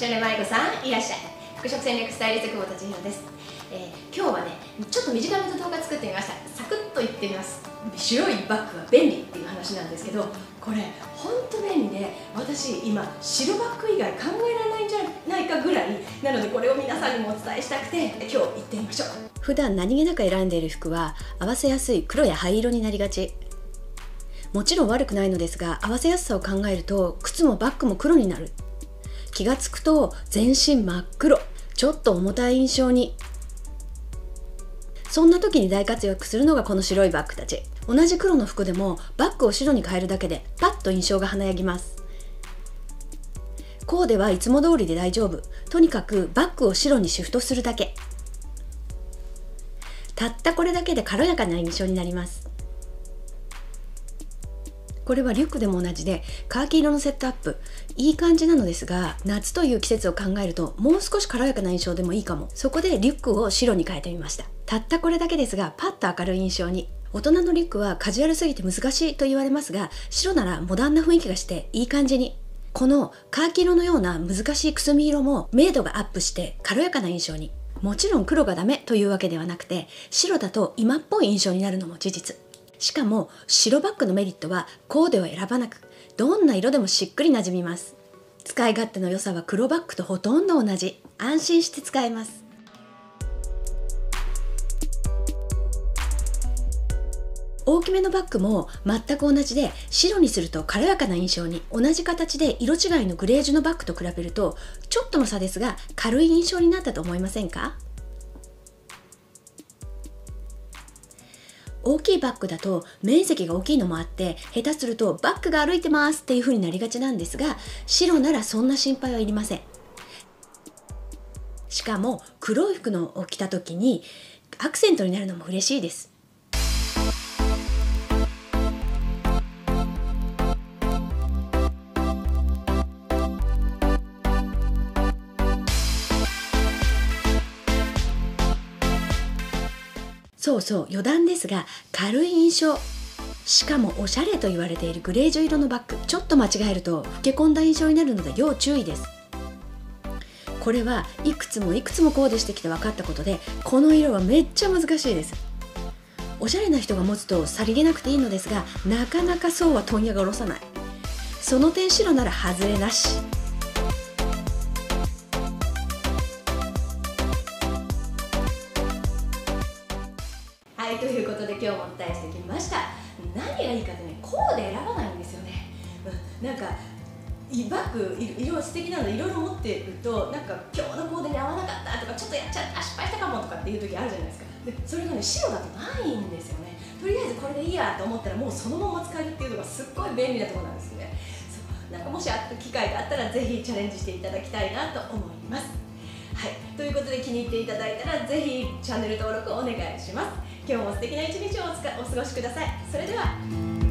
チャンネルまいこさんいらっしゃい。服飾戦略スタイリスト久保田千尋です。今日はねちょっと短めの動画作ってみました。サクッと言ってみます。白いバッグは便利っていう話なんですけど、これほんと便利で、私今白バッグ以外考えられないんじゃないかぐらいなので、これを皆さんにもお伝えしたくて今日行ってみましょう。 普段何気なく選んでいる服は合わせやすい黒や灰色になりがち。もちろん悪くないのですが、合わせやすさを考えると靴もバッグも黒になる。気がつくと全身真っ黒、ちょっと重たい印象に。そんな時に大活躍するのがこの白いバッグたち。同じ黒の服でもバッグを白に変えるだけでパッと印象が華やぎます。コーデはいつも通りで大丈夫。とにかくバッグを白にシフトするだけ。たったこれだけで軽やかな印象になります。これはリュックでも同じで、カーキ色のセットアップいい感じなのですが、夏という季節を考えるともう少し軽やかな印象でもいいかも。そこでリュックを白に変えてみました。たったこれだけですがパッと明るい印象に。大人のリュックはカジュアルすぎて難しいと言われますが、白ならモダンな雰囲気がしていい感じに。このカーキ色のような難しいくすみ色も明度がアップして軽やかな印象に。もちろん黒がダメというわけではなくて、白だと今っぽい印象になるのも事実。しかも白バッグのメリットはコーデを選ばなく、どんな色でもしっくりなじみます。使い勝手の良さは黒バッグとほとんど同じ。安心して使えます。大きめのバッグも全く同じで、白にすると軽やかな印象に。同じ形で色違いのグレージュのバッグと比べるとちょっとの差ですが軽い印象になったと思いませんか？大きいバッグだと面積が大きいのもあって、下手するとバッグが歩いてますっていう風になりがちなんですが、白ならそんな心配はいりません。しかも黒い服を着た時にアクセントになるのも嬉しいです。そうそう、余談ですが軽い印象。しかもおしゃれと言われているグレージュ色のバッグ、ちょっと間違えると老け込んだ印象になるので要注意です。これはいくつもコーデしてきて分かったことで、この色はめっちゃ難しいです。おしゃれな人が持つとさりげなくていいのですが、なかなかそうは問屋が下ろさない。その点白なら外れなし。 はい、ということで今日もお伝えしてきました。何がいいかってね、コーデ選ばないんですよね。なんかバッグ色素敵なのでいろいろ持ってると、なんか今日のコーデに合わなかったとか、ちょっとやっちゃった失敗したかもとかっていう時あるじゃないですか。でそれがね白だとないんですよね。とりあえずこれでいいやと思ったらもうそのまま使えるっていうのがすっごい便利なところなんですよね。なんかもし機会があったらぜひチャレンジしていただきたいなと思います。はい、ということで気に入っていただいたらぜひチャンネル登録お願いします。今日も素敵な一日をお過ごしください。それでは。